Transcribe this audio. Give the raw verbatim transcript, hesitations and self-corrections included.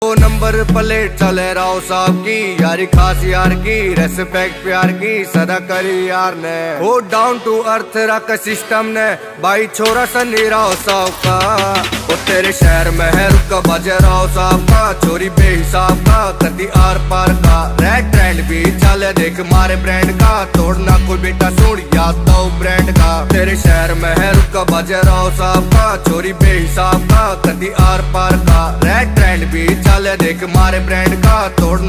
वो number plate चले राव साहब की, यारी खास यार की, रेस्पेक्ट प्यार की सदा करी यार ने। वो डाउन टू अर्थ रख सिस्टम ने, भाई छोरा सनी राव साहब का। वो तेरे शहर में है रुका बजे राव साहब का, चोरी बेहिसाब का कदी आर पार का। रेड ट्रेंड भी चले देख मारे ब्रांड का, तोड़ना कोई बेटा सुन याद तो ब्रांड का। तेरे शहर में है रुका बजे राव साहब का, चोरी बेहिसाब का कदी आर पार का। रेड ट्रेंड भी चले देख मारे ब्रांड का, तोड़ना